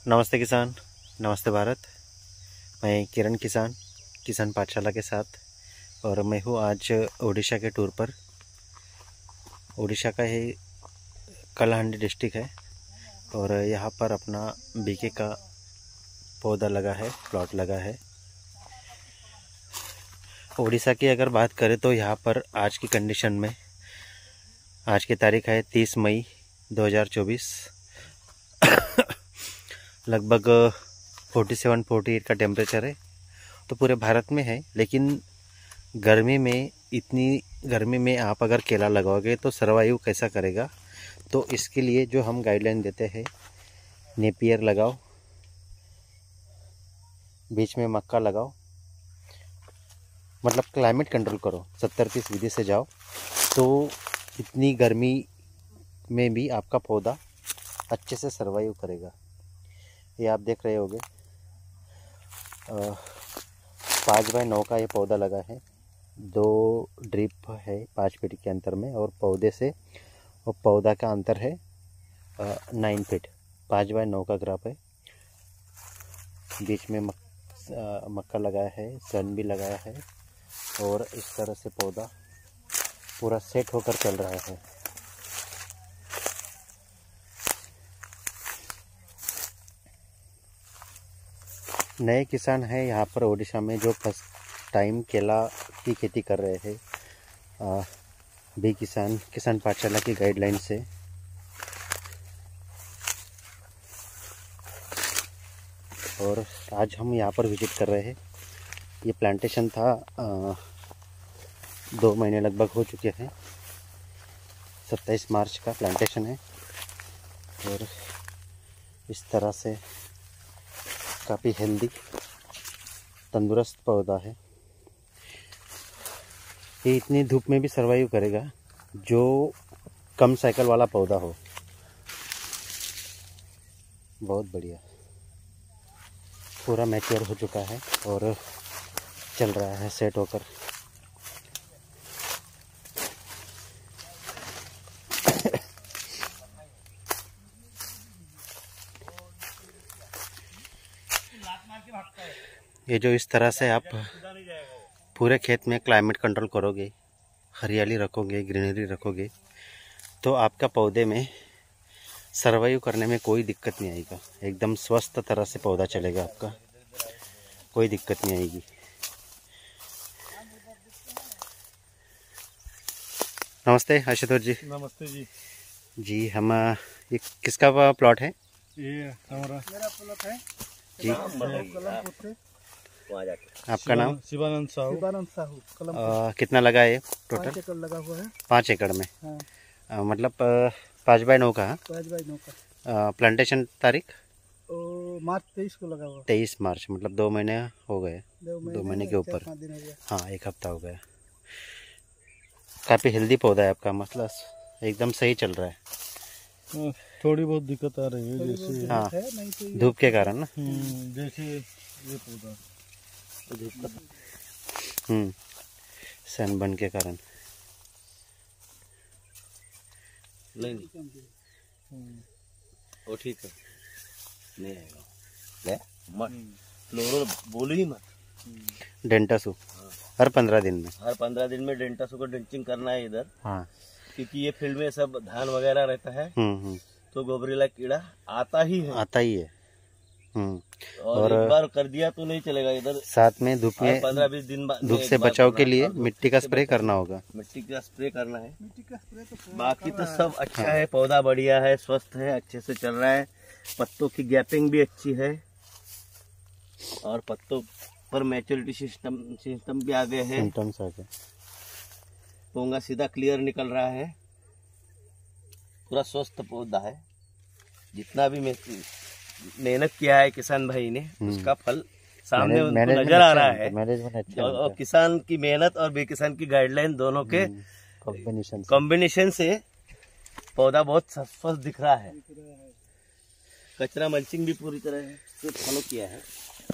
नमस्ते किसान, नमस्ते भारत। मैं किरण किसान पाठशाला के साथ, और मैं हूँ आज उड़ीसा के टूर पर। उड़ीसा का ही कलाहांडी डिस्ट्रिक्ट है और यहाँ पर अपना बीके का पौधा लगा है, प्लॉट लगा है। उड़ीसा की अगर बात करें तो यहाँ पर आज की कंडीशन में, आज की तारीख है 30 मई 2024। लगभग 47-48 का टेम्परेचर है। तो पूरे भारत में है, लेकिन गर्मी में, इतनी गर्मी में आप अगर केला लगाओगे तो सर्वाइव कैसा करेगा। तो इसके लिए जो हम गाइडलाइन देते हैं, नेपियर लगाओ, बीच में मक्का लगाओ, मतलब क्लाइमेट कंट्रोल करो, 70-30 विधि से जाओ। तो इतनी गर्मी में भी आपका पौधा अच्छे से सर्वाइव करेगा। ये आप देख रहे होंगे 5x9 का ये पौधा लगा है। 2 ड्रिप है 5 फीट के अंतर में, और पौधे से और पौधा का अंतर है 9 फीट। 5x9 का ग्राफ है। बीच में मक्का लगाया है, सन भी लगाया है, और इस तरह से पौधा पूरा सेट होकर चल रहा है। नए किसान हैं यहाँ पर उड़ीसा में, जो फर्स्ट टाइम केला की खेती कर रहे हैं भी किसान पाठशाला की गाइडलाइन से। और आज हम यहाँ पर विजिट कर रहे हैं। ये प्लांटेशन था 2 महीने लगभग हो चुके हैं। 27 मार्च का प्लांटेशन है, और इस तरह से काफ़ी हेल्दी, तंदुरुस्त पौधा है। ये इतनी धूप में भी सर्वाइव करेगा, जो कम साइकिल वाला पौधा हो। बहुत बढ़िया, पूरा मैच्योर हो चुका है और चल रहा है सेट होकर। ये जो इस तरह से आप पूरे खेत में क्लाइमेट कंट्रोल करोगे, हरियाली रखोगे, ग्रीनरी रखोगे, तो आपका पौधे में सर्वाइव करने में कोई दिक्कत नहीं आएगा। एकदम स्वस्थ तरह से पौधा चलेगा आपका, कोई दिक्कत नहीं आएगी। नमस्ते आशुतोष जी। नमस्ते जी। जी, हम ये किसका प्लॉट है? ये हमारा मेरा प्लॉट है जी। आपका नाम? शिवानंद साहू। कितना लगा है टोटल? 5 एकड़ लगा हुआ है। 5 एकड़ में? हाँ। मतलब 5x9 का? 5x9 का। प्लांटेशन तारीख मार्च 23 को लगा हुआ। 23 मार्च, मतलब 2 महीने हो गए। 2 महीने के ऊपर। हाँ, 1 हफ्ता हो गया। काफ़ी हेल्दी पौधा है आपका, मतलब एकदम सही चल रहा है। थोड़ी बहुत दिक्कत आ रही है, जैसे हाँ, धूप के कारण ना। जैसे ये पौधा सनबर्न के कारण। नहीं वो ठीक है, नहीं आएगा। ले मत फ्लोरल बोलो ही मत। डेंटासू हर 15 दिन में, हर 15 दिन में डेंटासू को ड्रिंचिंग करना है इधर। हाँ, क्योंकि ये फील्ड में सब धान वगैरह रहता है, तो गोबरेला कीड़ा आता ही है। और एक बार कर दिया तो नहीं चलेगा इधर। साथ में धूप में 15-20 दिन धूप से बचाव के लिए मिट्टी का स्प्रे करना होगा। मिट्टी का स्प्रे करना है। बाकी तो सब अच्छा है, पौधा बढ़िया है, स्वस्थ है, अच्छे से चल रहा है। पत्तों की गैपिंग भी अच्छी है, और पत्तों पर मैच्योरिटी सिस्टम भी आ गए हैं। पोंगा सीधा क्लियर निकल रहा है। पूरा स्वस्थ पौधा है। जितना भी मेहनत किया है किसान भाई ने, उसका फल सामने उनको नजर आ रहा है। और किसान की मेहनत और बेकिसान की गाइडलाइन दोनों के कॉम्बिनेशन से पौधा बहुत स्वस्थ दिख रहा है। कचरा मल्चिंग भी पूरी तरह से फॉलो किया है।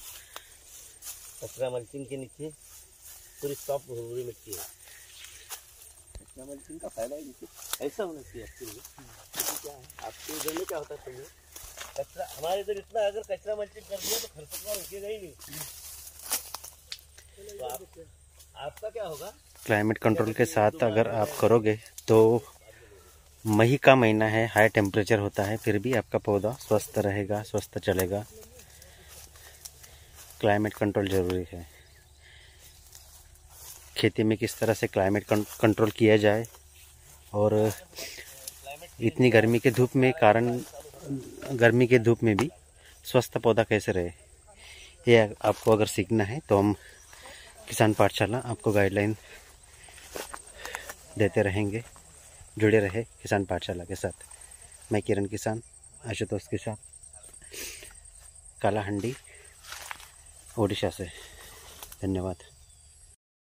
कचरा मल्चिंग के नीचे पूरी सॉफ्ट भुरभुरी मिट्टी है। कचरा मल्चिंग का फायदा है, ऐसा होना चाहिए एक्चुअली। क्या है आपके इधर में क्या होता है? कचरा हमारे इधर इतना, अगर कचरा मल्चिंग कर दिया तो खरपतवार रुकेगा ही नहीं। तो आपका क्या होगा? क्लाइमेट कंट्रोल के साथ अगर आप करोगे तो मई का महीना है, हाई टेम्परेचर होता है, फिर भी आपका पौधा स्वस्थ रहेगा, स्वस्थ चलेगा। क्लाइमेट कंट्रोल ज़रूरी है। खेती में किस तरह से क्लाइमेट कंट्रोल किया जाए और इतनी गर्मी के धूप में गर्मी के धूप में भी स्वस्थ पौधा कैसे रहे, ये आपको अगर सीखना है तो हम किसान पाठशाला आपको गाइडलाइन देते रहेंगे। जुड़े रहे किसान पाठशाला के साथ। मैं किरण किसान, आशुतोष के साथ, कालाहंडी, ओडिशा से। धन्यवाद।